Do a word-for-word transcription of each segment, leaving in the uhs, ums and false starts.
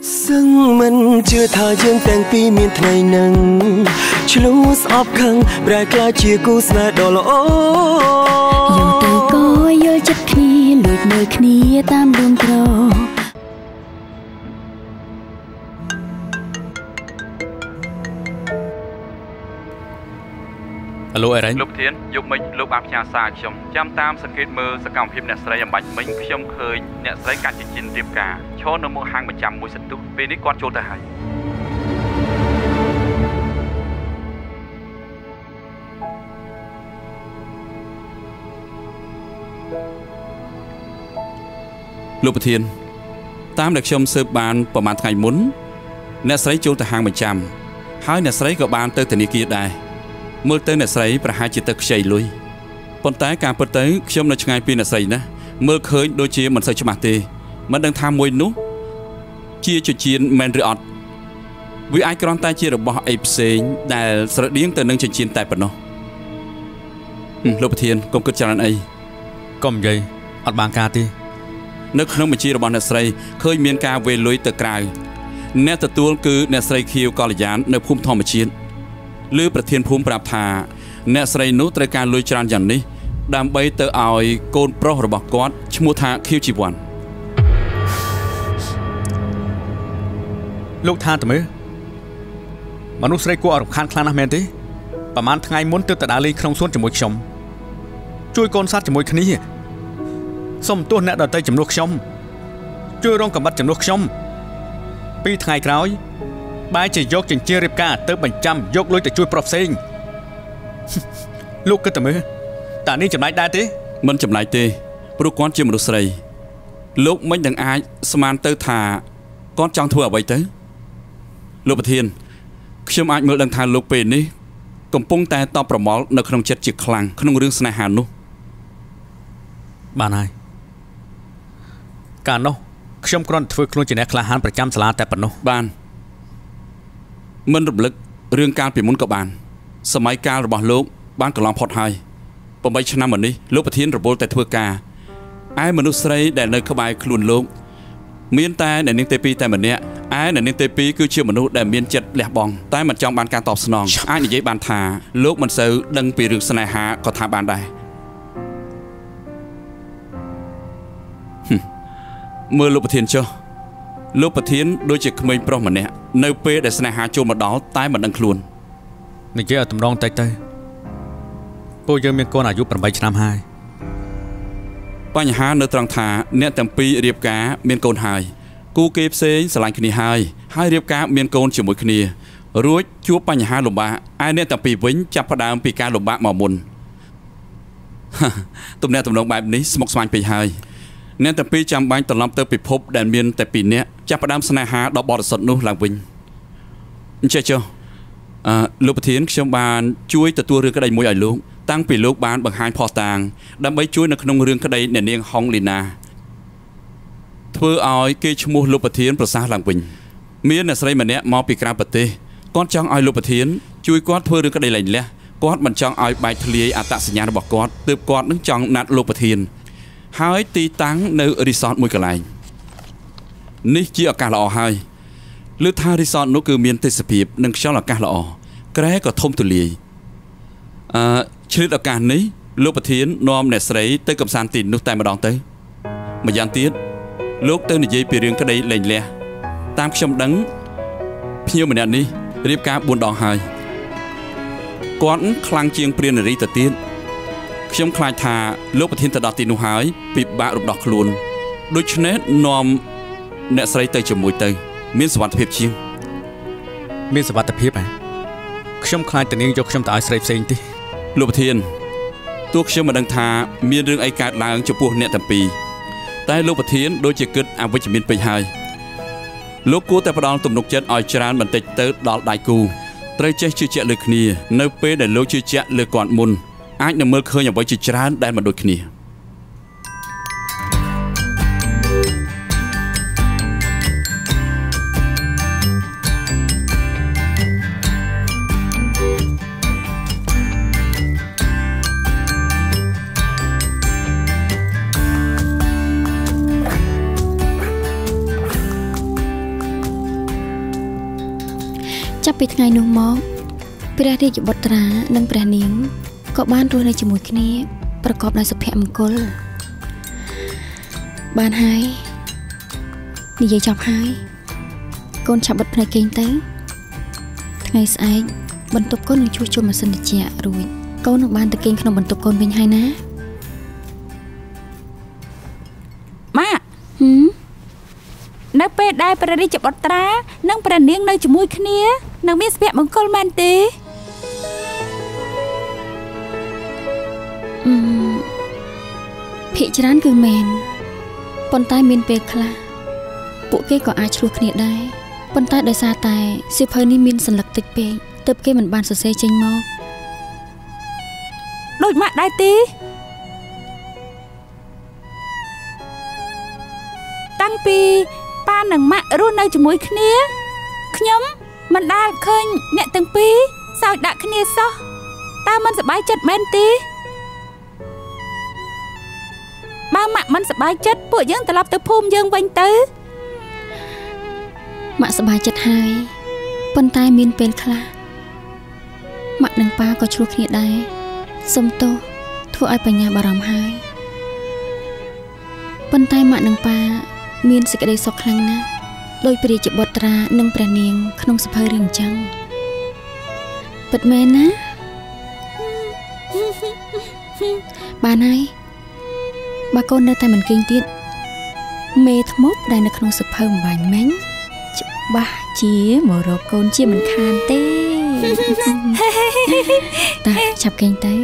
ซึ่งมันเชื่อท่ายังแต่งปีเมียนไทยนังชลูสออบคังแปลกลายเชียกูสนาดอลโออยู่เตยก็เยอะจัดคนีหลุดมือคนีตามดวงกรอฮัลโหลอะไรลูกเทียนยุบมิลูกบาพยาศาสตร์ชมจำตามสังเกตมือสกัมพิมพ์เนสไรยำบัดมิชมเคยเนสไรการจินจินเรียบกาโชว์นมือหางประจำมวยสัตว์ปีนี้กอดโจตหายลูกเทียนตามเด็กชมเสิร์ฟบานประมาณไงมุนเนสไรโจตหางประจำหายเนสไรกับบานเตอร์ตนิกีได้เมื่อเต้นเนสไรประหารจิตตะเฉยลุยปนแต่การเปิดเต้ชมในช่วงปีเนสไรนะเมื่อเคยโดยเชี่ยมันใส่ฉบับเตมันดังทำมวยนุเชี่ยจุดเชียนแมนริออดวิไอกรอนใต้เชี่ยระบอบไอเซนแต่สระเดียงเตนึงจุดเชียนแต่ปนเนาะลูกเทียนกรมกุศลไอก้มใหญ่อัดบางกาตีนึกน้องมันเชี่ยระบอบเนสไรเคยมีการเวลุยตะกรายเนตตัวคือเนสไรคิวกอลยานในภูมิทอมเชียนหรือประเทศภูมิปราบธาเนสไรนุตรการลุยจานอย่างนี้ดำใบเตอเอาโกนโปรระบบกอดชมูธาคิวจีวันลูกท่าตัวมือมนุษย์ไรกูออกคันคลานาเมนตีประมาณไงมุนตึกตะดาลีคลองส่วนจมูกชมช่วยโกนซัดจมูกนี้ส้มตัวเนตดอเตยจมูกชมช่วยร้องกับบัดจมูกชมปีไงกร้อยบายจะยกจิงเจริบกาเติมบัญจำยกลุยแต่ช่วยปลอบเซ็งลูกก็แต่มือแต่นี่จำไรได้ตีมันจำไรตีปลุกก้อนเชื่อมรุษไรลูกไม่ดังอายสมานเตอร์ธาก้อนจังทั่วไว้เตอลูกประเทียนเชื่อมอายเมื่อดังทานลูกเป็นนี้กำปงแต่ตอบประมอลในขนมเจ็ดจิกคลังขนมเรื่องสนายหานุบานายการโนเชื่อมกรอนทวีคลุนจีเนคลาฮันประจำสลาแต่ปนโนบ้านมันรำลึกเรื่องการเปลี่ยนมุนกับบานสมัยการระบาดโลกบ้านกำลังพอดไฮปมใบชนะเหมือนนี้โลกประเทศระบบแต่ทั่วกาไอ้มนุษย์ไรแดนในขบายคลุนโลกเมียนแต่ในนิงเตปีแต่เหมือนเนี้ยไอ้ในนิงเตปีคือเชื่อมนุษย์แดนเมียนเจ็ดแหลกบองแต่มันจองบานการตอบสนองไอ้ในยัยบานทาโลกมันเสือดังปีรึกสนายหาก็ทาบานได้เมื่อโลกประเทศเจ้าลูกประเทียนโดยจิตขมิ้นโปรมันเนี่ยในเปย์ได้สนายหาโจมาดอตายมันดังคลุนในเจ้าตุ่มรองใจเตยปูยังมีคนอายุประมาณชามหายปัญหาในตรังถาเนี่ยแต่ปีเรียบกาเมียนโกนหายกูเก็บเซนสลายคณีหายให้เรียบกาเมียนโกนจมูกคณีรู้ชั่วปัญหาหลงบ้าไอเนี่ยแต่ปีวิ่งจับพดามปีการหลงบ้าหมอมุนตุ่มเนี่ยตุ่มรองแบบนี้สมองสมานปีหายเนี่ยแต่ปีจำบังตลอดเติมปีพบแดนเมียนแต่ปีเนี้ยจับประดามสนายหาดอกบอดสดนู้หลังวิญเจ้าเจ้าลูกประเทียนชาวบ้านช่วยตัวเรือกระไดมวยไอ้ลูกตั้งปีลูกบ้านบางหายพอต่างดำไปช่วยในขนมเรือกระไดเนียงห้องลีนาเพื่อเอาเกจมูลูกประเทียนประสาหลังวิญเมียนในสไลมันเนี้ยมอปีกราปฏิก้อนจังไอ้ลูกประเทียนช่วยก้อนเพื่อเรือกระไดไหลเลี้ยก้อนมันจังไอ้ใบทะเลอัตสัญญาณบอกก้อนเติบก้อนนึกจังนัดลูกประเทียนหายตีตั้งในรีสอร์ทมวยกระไรนี่จีอาการละอหายหรือท่ารีสอร์ทนู้คือเมียนเทศพีบหนึ่งช่องอาการละอแกรก็ทมตุลีชนิดอาการนี้ลูกประเทียนนอมเนสไรเตยกับสารตินนุกแต่มาดองเตยมายันตีดลูกเตยในใจปีเรียงก็ได้เล่นเลี้ยตามชมดังเพียวเหมือนนี้เรียบการบุญดองหายก้อนคลังเชียงเปลี่ยนในรีตตีดเชื่อมคลายทาลูกประเทศตะดอตินุหายปิดบะรูปดอกคลุนโดยชนะนอมเนสไรเตยจมูกเตยมีสวัสดิภาพเชียงมีสวัสดิภาพไหมเชื่อมคลายแต่นี้ยกเชื่อมตายสไลเซนที่ลูกประเทศตัวเชื่อมมาดังทามีเรื่องไอการล้างจมูกเนี่ยตั้งปีแต่ลูกประเทศโดยจะเกิดอาวิจิมินไปหายลูกกูแต่ประดองตุ่มนกเจ็ดออยจานมันติดเตอดอลไดกูเตยเจ๊ชื่อเจ้าเลือกนี่ในเป้ได้ลูกชื่อเจ้าเลือกก่อนมุนไอ้หนึ่งเมื่อเคยอย่างไว้จิตร้านได้มาโดยขี้ចាប់ពីថ្ងៃនោះមកព្រះរាជបុត្រានិងព្រះនាងក៏បានរស់នៅជាមួយគ្នាប្រកបដោយសុភមង្គលបានហើយនិយាយចប់ហើយកូនឆាប់បិទភ្នែកគេងទៅថ្ងៃស្អែកបន្ទប់កូននឹងជួសជុលម៉ាស៊ីនត្រជាក់រួចកូននឹងបានទៅគេងក្នុងបន្ទប់កូនវិញហើយណាម៉ាក់ហឹមនៅពេលដែលព្រះរាជបុត្រានិងព្រះនាងនៅជាមួយគ្នានឹងមានសុភមង្គលមែនទេអឺភាគច្រើនគឺមែនប៉ុន្តែមានពេលខ្លះពួកគេក៏អាចឆ្លោះគ្នាដែរប៉ុន្តែដោយសារតែសៀវភៅនេះមានសន្លឹកតិចពេកទើបគេមិនបានសរសេរចេញមកដូចម៉ាក់ដែរទេតាំងពីប៉ានិងម៉ាក់រស់នៅជាមួយគ្នាខ្ញុំមិនដែលឃើញអ្នកទាំងពីរសើចដាក់គ្នាសោះតើមិនសប្បាយចិត្តមែនទេបើម៉ាក់មិនសប្បាយចិត្តពួកយើងត្រឡប់ទៅភូមិយើងវិញទៅម៉ាក់សប្បាយចិត្តហើយប៉ុន្តែមានពេលខ្លះម៉ាក់និងប៉ាក៏ឆ្លោះគ្នាដែរសុំទោសធ្វើឲ្យបញ្ញាបារម្ភហើយប៉ុន្តែម៉ាក់និងប៉ាមានសេចក្តីសុខខ្លាំងណាស់ដោយព្រះរាជបុត្រានិងព្រះនាងក្នុងសភៅរឿងអញ្ចឹងពិតមែនណាបានហើយបើកូននៅតែមិនគេងទៀតមេធ្មប់ដែលនៅក្នុងសភៅបំបាញ់មិញច្បាស់ជាមករកកូនជាមិនខានទេតាចាប់គេងទៅ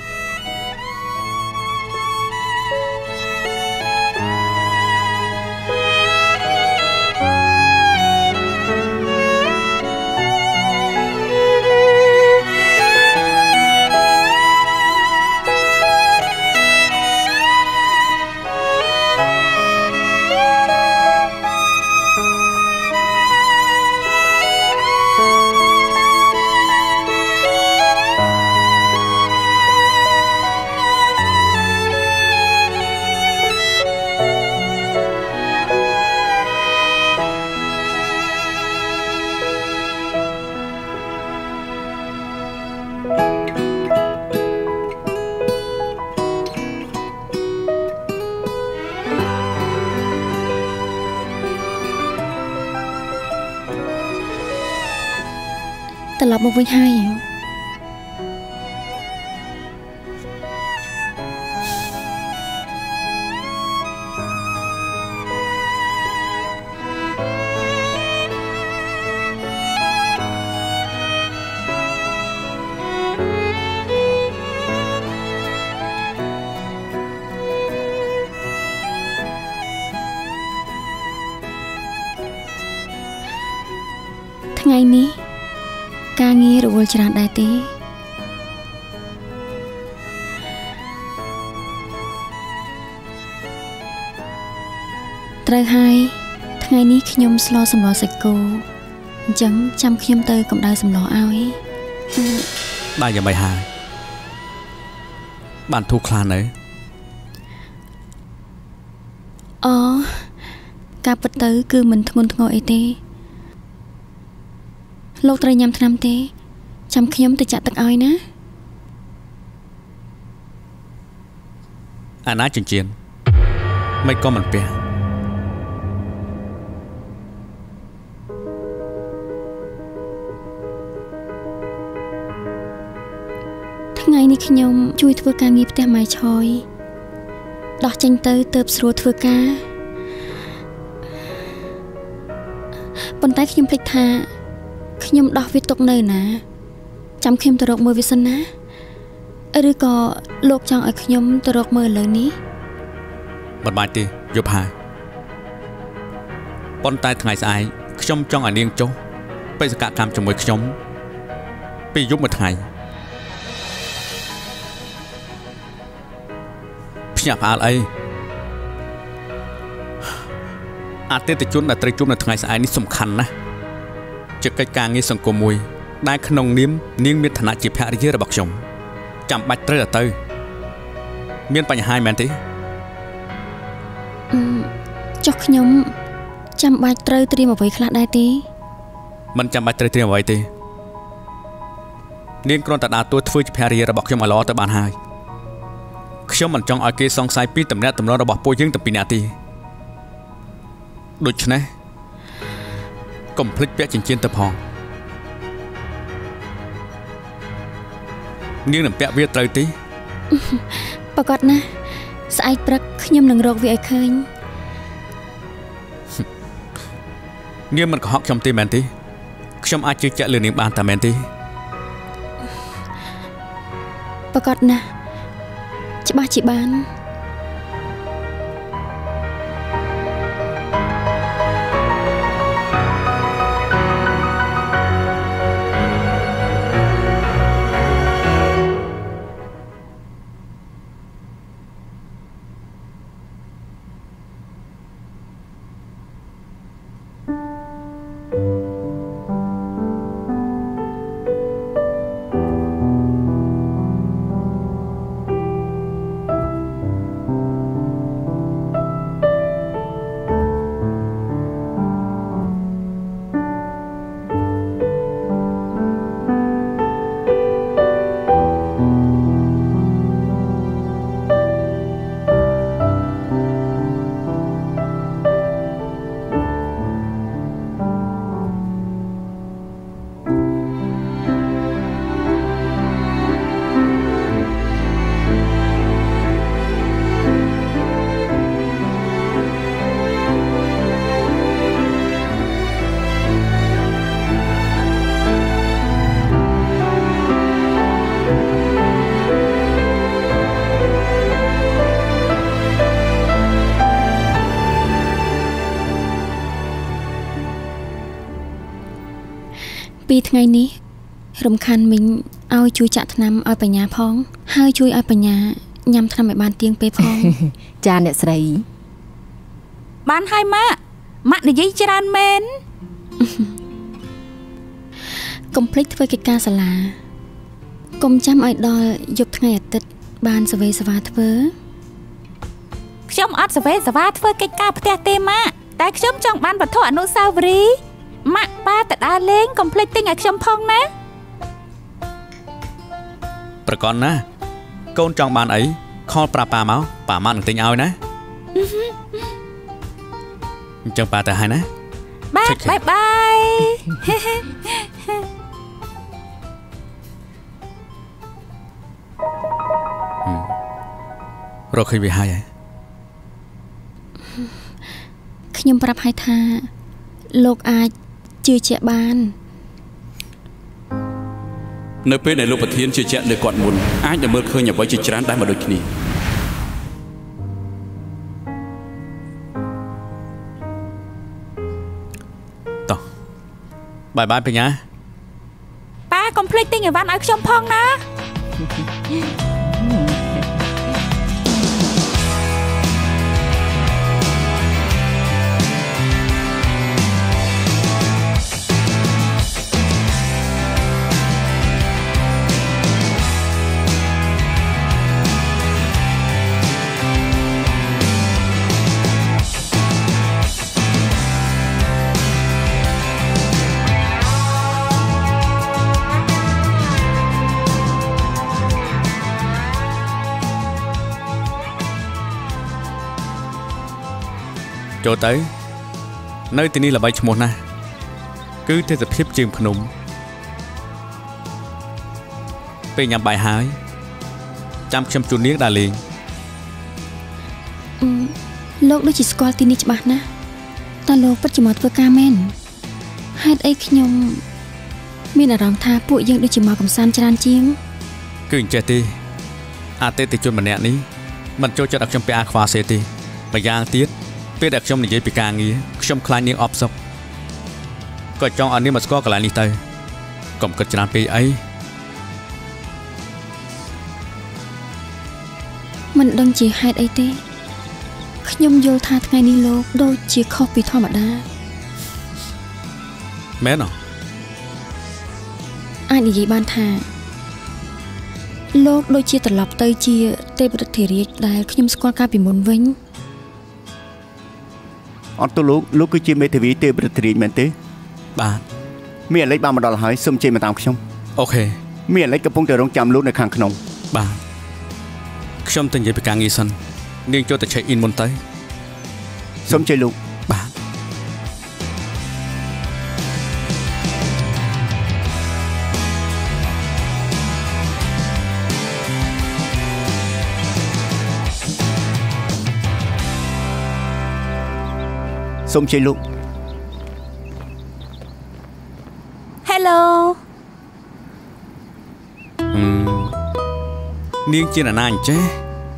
ត្រឡប់មកវិញហើយថ្ងៃនេះការងាររវល់ច្រើនដែរទេត្រូវហើយថ្ងៃនេះខ្ញុំស្លសម្លសាច់គោអញ្ចឹងចាំខ្ញុំទៅកម្ដៅសម្លឲ្យបាទយ៉ាងម៉េចហើយបានធូរខ្លាំងនៅអូការពិតទៅគឺមិនធ្ងន់ធ្ងរអីទេលោកត្រូវញ៉ាំថ្នាំទេចាំខ្ញុំទៅចាក់ទឹកឲ្យណាអាណាចិញ្ចៀនមិនក៏មិនពះថ្ងៃនេះខ្ញុំជួយធ្វើការងារផ្ទះម៉ែឆយដោះចេញទៅទៅស្រួលធ្វើការប៉ុន្តែខ្ញុំភ្លេចថាខ្ញុំដោះវាទុកនៅណាចាំខ្ញុំទៅរកមើលវាសិនណាឬក៏លោកចង់ឲ្យខ្ញុំទៅរកមើលឥឡូវនេះមិនបាច់ទេយប់ហើយប៉ុន្តែថ្ងៃស្អែកខ្ញុំចង់ឲ្យនាងចុះបេសកកម្មជាមួយខ្ញុំពីយប់មួយថ្ងៃភ្ញាក់ផ្អើលអីអតិថិជនដែលត្រូវជួបនៅថ្ងៃស្អែកនេះសំខាន់ណាស់ជាកិច្ចការងារសង្គមមួយដែលក្នុងនាមនាងមានឋានៈជាភរិយារបស់ខ្ញុំចាំបាច់ត្រូវទៅមានបញ្ហាមែនទេចុះខ្ញុំចាំបាច់ត្រូវត្រៀមអ្វីខ្លះដែរទេមិនចាំបាច់ត្រូវត្រៀមអ្វីទេនាងគ្រាន់តែដើរតួធ្វើជាភរិយារបស់ខ្ញុំឲ្យល្អទៅបានហើយខ្ញុំមិនចង់ឲ្យគេសង្ស័យពីតំណែងតំណងរបស់ពួកយើងទាំងពីរនាក់ទេដូច្នេះកុំភ្លេចពាក់ចិញ្ចៀនទៅផងនាងនឹងពាក់វាត្រូវទេប្រកាសណាស់ស្អែកព្រឹកខ្ញុំនឹងរកវាឲ្យឃើញនាងមិនកុហកខ្ញុំទេមែនទេខ្ញុំអាចជឿជាក់លើនាងបានតែមែនទេប្រកាសណាស់ច្បាស់ជាបានពីថ្ងៃនេះរំខានមីងឲ្យជួយចាក់ថ្នាំឲ្យបញ្ញាផងហើយជួយឲ្យបញ្ញាញ៉ាំថ្នាំឲ្យបានទៀងពេលផងចាអ្នកស្រីបានហើយម៉ាក់ម៉ាក់និយាយច្រើនមែនកុំភ្លេចធ្វើកិច្ចការសាលាកុំចាំឲ្យដល់យប់ថ្ងៃអាទិត្យបានសវេសវាធ្វើខ្ញុំអត់សវេសវាធ្វើកិច្ចការផ្ទះទេម៉ាក់តែខ្ញុំចង់បានវត្ថុអនុស្សាវរីយ៍ម៉ាក់ប៉ាតដើរលេងកុំភ្លេចទិញឲ្យខ្ញុំផងណាប្រកបណាកូនចង់បានអីខលប្រាប់ប៉ាមកប៉ាមកនឹងទិញឲ្យណាអញ្ចឹងប៉ាទៅហើយណាបាទបាយបាយរកឃើញវាហើយខ្ញុំប្រាប់ឲ្យថាលោកអាចជឿជាក់បាននៅពេលដែលលោកប្រធានជឿជាក់លើគាត់មុនអាចនឹងមើលឃើញអ្វីជាច្រើនដែលមកដូចគ្នាតោះបាយបាយបញ្ញាប៉ាកុំភ្លេចទិញអីវ៉ាន់ឲ្យខ្ញុំផងណាចូលទៅនៅទីនេះល្បីឈ្មោះណាស់គឺទេសភាពជើងភ្នំពេលញ៉ាំបាយហើយចាំខ្ញុំជូននាងដើរលេងលោកដូចជាស្គាល់ទីនេះច្បាស់ណាស់តើលោកពិតជាមកធ្វើការមែនហេតុអីខ្ញុំមានអារម្មណ៍ថាពួកយើងដូចជាមកកំសាន្តច្រើនជាងគឺអញ្ចេះទេអតិថិជនម្នាក់នេះមិនចូលចិត្តឲ្យខ្ញុំពាក់អាខ្វាសេទេម្យ៉ាងទៀតពេលដែលខ្ញុំនិយាយពីការងារខ្ញុំខ្លាចនាងអបសុកក៏ចង់ឲ្យនាងមកស្គាល់កន្លែងនេះទៅកុំគិតច្រើនពេកអីមិនដឹងជាហេតុអីទេខ្ញុំយល់ថាថ្ងៃនេះលោកដូចជាខុសពីធម្មតាមែនអត់អាចនិយាយបានថាលោកដូចជាត្រឡប់ទៅជាទេពរដ្ឋាភិបាលដែលខ្ញុំស្គាល់កាលពីមុនវិញអត់ទៅលោកលោកគឺជាមេធាវីទេពរដ្ឋាភិបាលមែនទេបាទមានអាឡិចបានមកដល់ហើយសូមជិះមកតាមខ្ញុំអូខេមានអាឡិចកំពុងតែរងចាំលោកនៅខាងក្នុងបាទខ្ញុំទៅនិយាយពីការងារសិននាងចូលទៅ check in មុនទៅសូមជិះលោកបាទសូមជិះលោក Hello នាងជាអ្នកណាអញ្ចេះ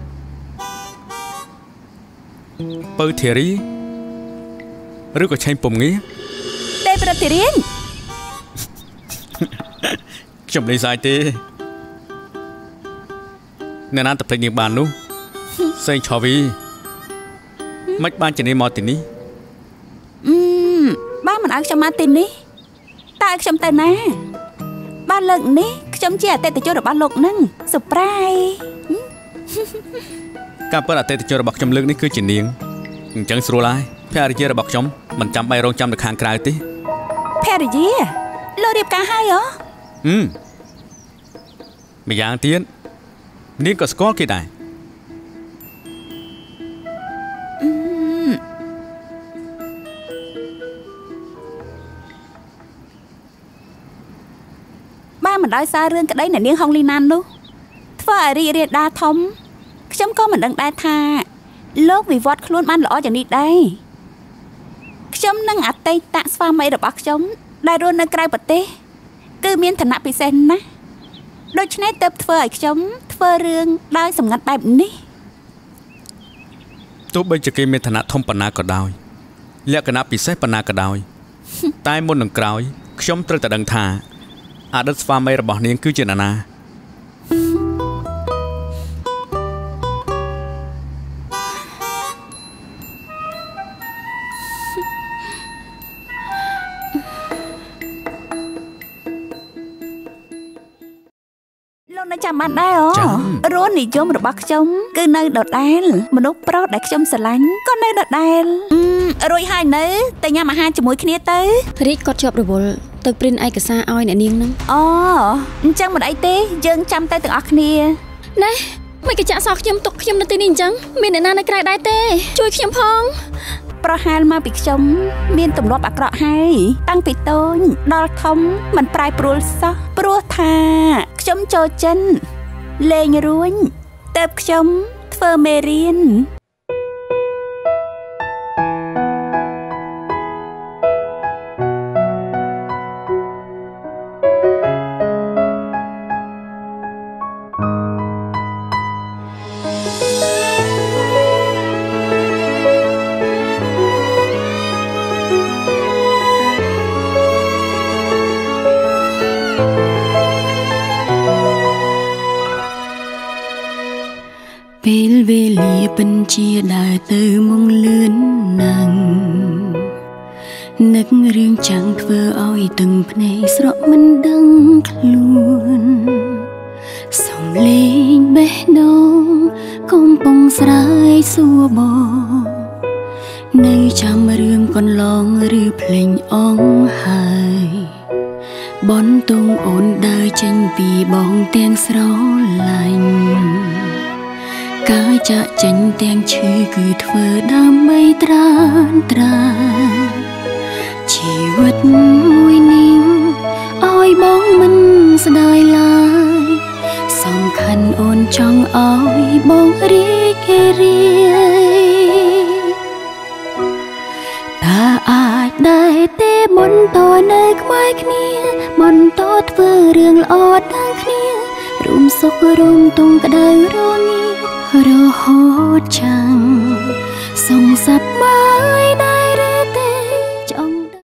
ពៅធារីឬក៏ឆេងពំងារទេប្រតិរៀងខ្ញុំលេងសាយទេអ្នកណាទៅភ្លេចនាងបាននោះសេងឆវីមិនបានជានាងមកទីនេះអឺបានមិនឲ្យខ្ញុំមកទីនេះតើខ្ញុំទៅណាបានលើកនេះខ្ញុំជាអតិថិជនរបស់លោកនឹង surprise ការពិតអតិថិជនរបស់ខ្ញុំលើកនេះគឺជានាងអញ្ចឹងស្រួលហើយភរិយារបស់ខ្ញុំមិនចាំបាច់រងចាំនៅខាងក្រៅទេភរិយាលោករៀបការហើយហ៎ហឹមម្យ៉ាងទៀតនាងក៏ស្គាល់គេដែរបានមិនដោយសាររឿងក្តីអ្នកនាងហុងលីណាននោះធ្វើឲ្យរីករាលដាលធំខ្ញុំក៏មិនដឹងដែរថាលោកវិវត្តខ្លួនបានល្អយ៉ាងនេះដែរខ្ញុំនិងអតីតស្វាមីរបស់ខ្ញុំដែលរស់នៅក្រៅប្រទេសគឺមានឋានៈពិសេសណាស់ដូច្នេះទើបធ្វើឲ្យខ្ញុំធ្វើរឿងដោយសម្ងាត់បែបនេះទោះបីជាគេមានឋានៈធំប៉ុណ្ណាក៏ដោយលក្ខណៈពិសេសប៉ុណ្ណាក៏ដោយតែមុននឹងក្រោយខ្ញុំត្រូវតែដឹងថាអតីតស្វាមីរបស់នាងគឺជានរណាលោកនៅចាំបានដែរអូរសនិយមរបស់ខ្ញុំគឺនៅដដែលមនុស្សប្រុសដែលខ្ញុំស្រឡាញ់ក៏នៅដដែលរួចហើយនៅតែញ៉ាំអាហារជាមួយគ្នាទៅរីកគាត់ជាប់រវល់ទៅព្រិនឯកសារឲ្យអ្នកនាងនឹងអូអញ្ចឹងមិនអីទេយើងចាំទៅទាំងអស់គ្នាណែមិនក៏ចាក់សោះខ្ញុំទុកខ្ញុំនៅទីនេះអញ្ចឹងមានអ្នកណានៅក្រៅដែរទេជួយខ្ញុំផងប្រហែលមកពីខ្ញុំមានទម្លាប់អាក្រក់ហើយតាំងពីតូចដល់ធំមិនប្រែប្រួលសោះព្រោះថាខ្ញុំចូលចិនលេងរួញទៅខ្ញុំធ្វើមេរៀនពេលវេលាពិនជាដើរទៅមកលឿនណាស់នឹករឿងចាំងធ្វើឲ្យទឹកភ្នែកស្រក់មិនដឹងខ្លួនសំលេងបេះដូងកំពុងស្រែកសួរបងនៅចាំរឿងកន្លងឬភ្លេងអងហើយបនទងអូនដើរចេញពីបងទាំងស្រឡាញ់ការចាក់ចេញទាំងឈឺគឺធ្វើដើម្បីត្រានត្រាជីវិតមួយនេះឲ្យបងមិនស្ដាយឡើយសំខាន់អូនចង់ឲ្យបងរីករាយថាអាចដែរទេបន្តនៅក្បែរគ្នាបន្តធ្វើរឿងល្អទាំងគ្នារួមសុខរួមទុំក្តៅរងារហូតចាំងសងសប្បាយដែរ